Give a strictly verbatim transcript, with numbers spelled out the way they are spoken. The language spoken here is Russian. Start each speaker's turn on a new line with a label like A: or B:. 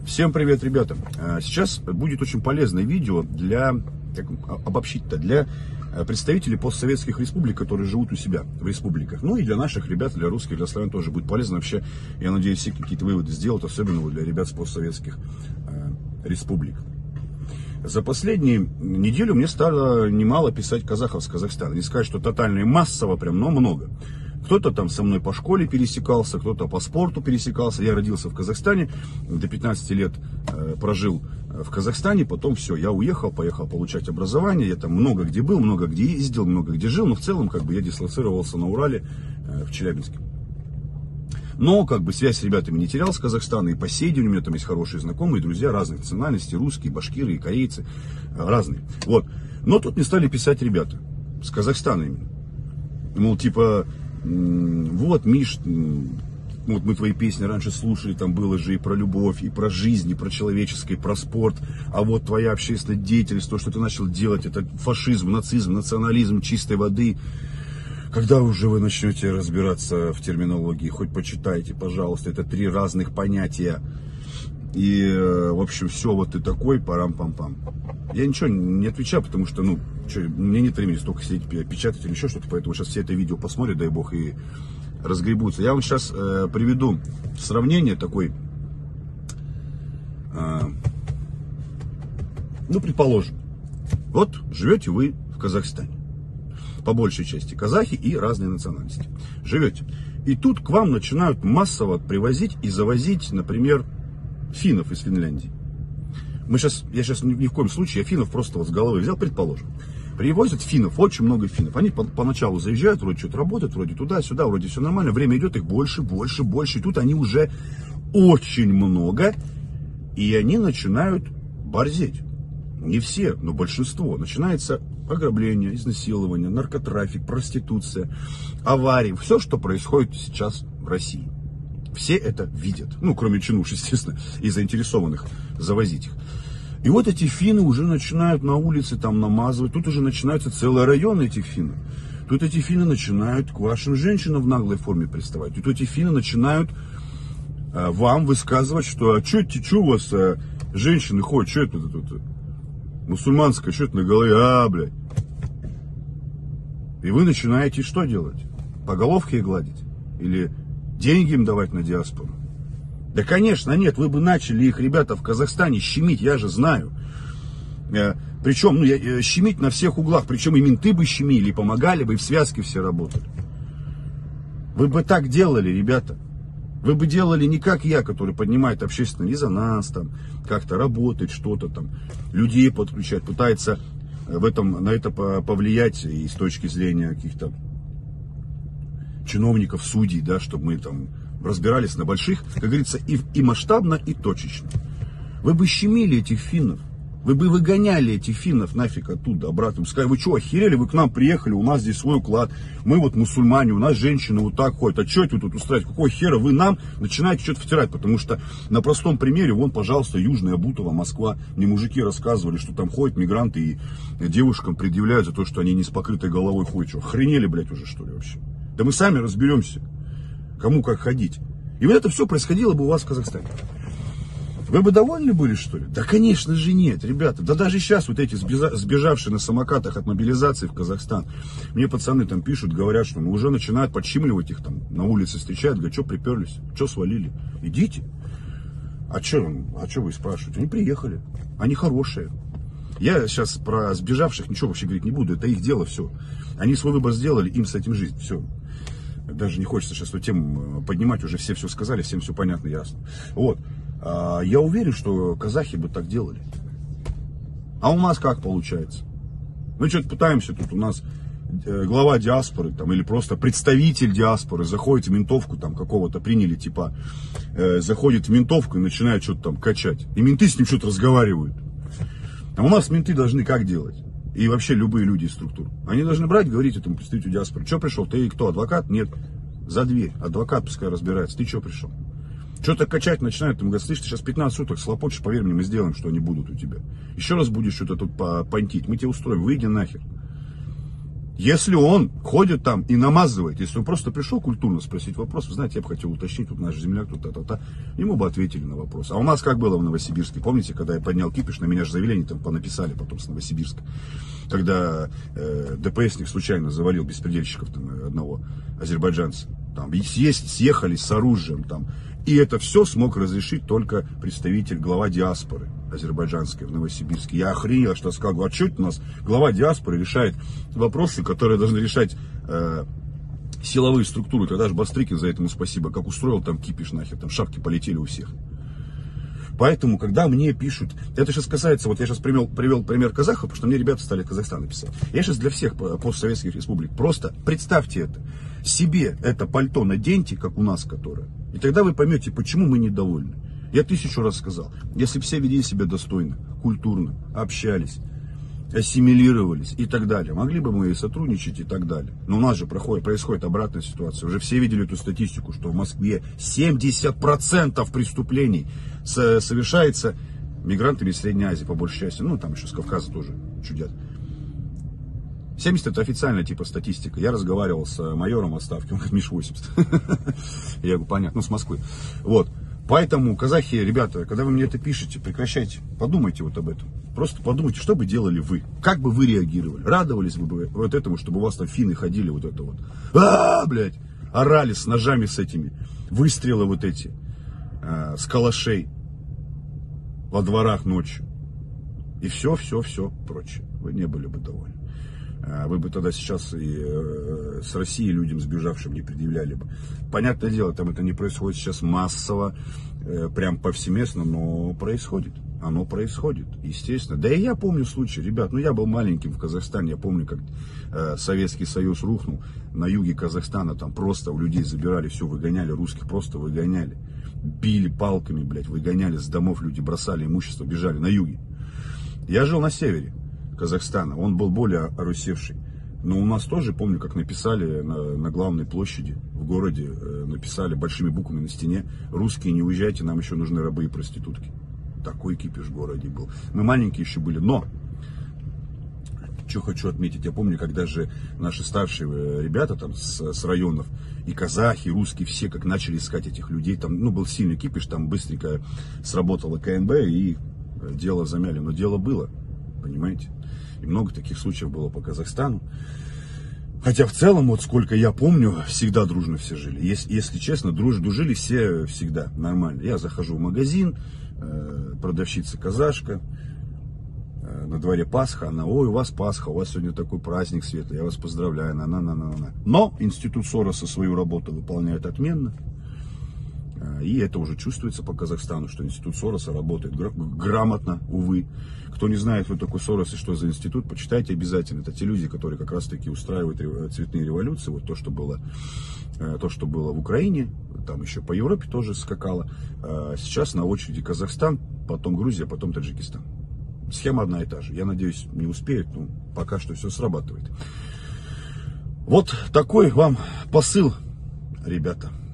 A: Всем привет, ребята! Сейчас будет очень полезное видео для, как обобщить-то, для представителей постсоветских республик, которые живут у себя в республиках. Ну и для наших ребят, для русских, для славян тоже будет полезно. Вообще, я надеюсь, все какие-то выводы сделают, особенно для ребят с постсоветских э, республик. За последнюю неделю мне стало немало писать казахов с Казахстана. Не сказать, что тотально и массово, прям, но много. Кто-то там со мной по школе пересекался, кто-то по спорту пересекался. Я родился в Казахстане, до пятнадцати лет э, прожил в Казахстане, потом все, я уехал, поехал получать образование. Я там много где был, много где ездил, много где жил, но в целом как бы я дислоцировался на Урале, э, в Челябинске. Но как бы связь с ребятами не терял с Казахстана, и по сей день у меня там есть хорошие знакомые, друзья разных национальностей, русские, башкиры и корейцы, э, разные. Вот. Но тут мне стали писать ребята с Казахстана именно. Мол, типа... Вот, Миш, вот мы твои песни раньше слушали, там было же и про любовь, и про жизнь, и про человеческое, и про спорт. А вот твоя общественная деятельность, то, что ты начал делать, это фашизм, нацизм, национализм чистой воды. Когда уже вы начнете разбираться в терминологии, хоть почитайте, пожалуйста, это три разных понятия. И, в общем, все, вот ты такой, парам-пам-пам. Я ничего не отвечаю, потому что, ну, что, мне нет времени столько сидеть, печатать или еще что-то, поэтому сейчас все это видео посмотрят, дай бог, и разгребутся. Я вам сейчас э, приведу сравнение такой, э, ну, предположим, вот живете вы в Казахстане, по большей части казахи и разные национальности, живете, и тут к вам начинают массово привозить и завозить, например, финнов из Финляндии. Мы сейчас, я сейчас ни, ни в коем случае, я финнов просто вот с головы взял, предположим. Привозят финнов, очень много финнов. Они по, поначалу заезжают, вроде что-то работают, вроде туда-сюда, вроде все нормально. Время идет, их больше, больше, больше. И тут они уже очень много. И они начинают борзеть. Не все, но большинство. Начинается ограбление, изнасилование, наркотрафик, проституция, аварии. Все, что происходит сейчас в России. Все это видят, ну, кроме чинуш, естественно, и заинтересованных завозить их. И вот эти финны уже начинают на улице там намазывать, тут уже начинаются целые районы этих финнов. Тут эти финны начинают к вашим женщинам в наглой форме приставать. Тут эти финны начинают а, вам высказывать, что а что это, у вас а, женщины ходят, что это тут, мусульманское, что это на голове, а, блядь. И вы начинаете что делать? По головке гладить? Или... деньги им давать на диаспору? Да, конечно, нет, вы бы начали их, ребята, в Казахстане щемить, я же знаю. Причем, ну, я, щемить на всех углах, причем и менты бы щемили, и помогали бы, и в связке все работали. Вы бы так делали, ребята. Вы бы делали не как я, который поднимает общественный резонанс, там, как-то работает, что-то там, людей подключает, пытается в этом, на это повлиять и с точки зрения каких-то чиновников, судей, да, чтобы мы там разбирались на больших, как говорится, и, и масштабно, и точечно. Вы бы щемили этих финнов, вы бы выгоняли этих финнов нафиг оттуда, обратно. Сказали, вы что, охерели, вы к нам приехали, у нас здесь свой уклад, мы вот мусульмане, у нас женщины вот так ходят, а что это вы тут устраиваете, какого хера вы нам начинаете что-то втирать, потому что на простом примере, вон, пожалуйста, Южная Бутово, Москва, мне мужики рассказывали, что там ходят мигранты и девушкам предъявляют за то, что они не с покрытой головой ходят, что, охренели, блядь, уже что ли вообще? Да мы сами разберемся, кому как ходить. И вот это все происходило бы у вас в Казахстане. Вы бы довольны были, что ли? Да, конечно же, нет, ребята. Да даже сейчас вот эти сбежавшие на самокатах от мобилизации в Казахстан, мне пацаны там пишут, говорят, что ну, уже начинают подщимливать их там, на улице встречают, говорят, что приперлись, что свалили? Идите. А что а что вы спрашиваете? Они приехали, они хорошие. Я сейчас про сбежавших ничего вообще говорить не буду, это их дело все. Они свой выбор сделали, им с этим жить, все. Даже не хочется сейчас эту тему поднимать, уже все все сказали, всем все понятно, ясно. Вот. Я уверен, что казахи бы так делали. А у нас как получается? Мы что-то пытаемся, тут у нас глава диаспоры, там, или просто представитель диаспоры заходит в ментовку, там, какого-то приняли, типа, э, заходит в ментовку и начинает что-то там качать. И менты с ним что-то разговаривают. А у нас менты должны как делать? И вообще любые люди из структур. Они должны брать, говорить этому представителю диаспоры. Что пришел? Ты кто, адвокат? Нет. За дверь. Адвокат пускай разбирается. Ты что пришел? Что-то качать начинают. Им говорят, слышь, ты сейчас пятнадцать суток слопочешь, поверь мне, мы сделаем, что они будут у тебя. Еще раз будешь что-то тут понтить, мы тебе устроим. Выйди нахер. Если он ходит там и намазывает, если он просто пришел культурно спросить вопрос, вы знаете, я бы хотел уточнить, тут наш земляк, тут та-та-та, ему бы ответили на вопрос. А у нас как было в Новосибирске, помните, когда я поднял кипиш, на меня же заявление там понаписали потом с Новосибирска, когда э, ДПСник случайно завалил беспредельщиков там, одного азербайджанца, там, съесть, съехались с оружием там. И это все смог разрешить только представитель, глава диаспоры азербайджанской в Новосибирске. Я охренел, что сказал, а что это у нас глава диаспоры решает вопросы, которые должны решать э, силовые структуры. Тогда же Бастрыкин, за этому спасибо, как устроил там кипиш нахер, там шапки полетели у всех. Поэтому, когда мне пишут, это сейчас касается, вот я сейчас привел, привел пример казахов, потому что мне ребята стали Казахстана писать. Я сейчас для всех постсоветских республик, просто представьте это, себе это пальто наденьте, как у нас которое, и тогда вы поймете, почему мы недовольны. Я тысячу раз сказал, если бы все вели себя достойно, культурно, общались, ассимилировались и так далее, могли бы мы сотрудничать и так далее. Но у нас же проходит, происходит обратная ситуация. Уже все видели эту статистику, что в Москве семьдесят процентов преступлений совершается мигрантами из Средней Азии, по большей части. Ну, там еще с Кавказа тоже чудят. семьдесят это официальная типа статистика. Я разговаривал с майором в отставке, он говорит, Миш, восемьдесят. Я говорю, понятно, ну, с Москвы. Вот. Поэтому, казахи, ребята, когда вы мне это пишете, прекращайте, подумайте вот об этом. Просто подумайте, что бы делали вы, как бы вы реагировали, радовались бы вы вот этому, чтобы у вас там финны ходили вот это вот, а, блядь, орали с ножами с этими, выстрелы вот эти, э, с калашей во дворах ночью. И все, все, все прочее. Вы не были бы довольны. Вы бы тогда сейчас и э, с Россией людям сбежавшим не предъявляли бы. Понятное дело, там это не происходит сейчас массово, э, прям повсеместно, но происходит. Оно происходит, естественно. Да и я помню случай, ребят, ну я был маленьким в Казахстане, я помню, как э, Советский Союз рухнул, на юге Казахстана там просто у людей забирали, все выгоняли, русских просто выгоняли. Били палками, блядь, выгоняли с домов, люди бросали имущество, бежали на юге. Я жил на севере Казахстана, он был более орусевший. Но у нас тоже, помню, как написали на, на главной площади в городе, э, написали большими буквами на стене: русские, не уезжайте, нам еще нужны рабы и проститутки. Такой кипиш в городе был. Мы маленькие еще были, но что хочу отметить, я помню, когда же наши старшие ребята там с, с районов, и казахи, и русские, все как начали искать этих людей, там, ну, был сильный кипиш, там быстренько сработала ка эн бэ и дело замяли, но дело было, понимаете? И много таких случаев было по Казахстану. Хотя в целом, вот сколько я помню, всегда дружно все жили. Если, если честно, друж, дружили все всегда нормально. Я захожу в магазин, э, продавщица казашка, э, на дворе Пасха, она: ой, у вас Пасха, у вас сегодня такой праздник светлый, я вас поздравляю, на на на на на Но институт Сороса свою работу выполняет отменно. И это уже чувствуется по Казахстану, что институт Сороса работает грамотно, увы. Кто не знает, кто такой Сорос и что за институт, почитайте обязательно. Это те люди, которые как раз таки устраивают цветные революции. Вот то, что было, то, что было в Украине, там еще по Европе тоже скакало. Сейчас на очереди Казахстан, потом Грузия, потом Таджикистан. Схема одна и та же. Я надеюсь, не успеют, но пока что все срабатывает. Вот такой вам посыл, ребята.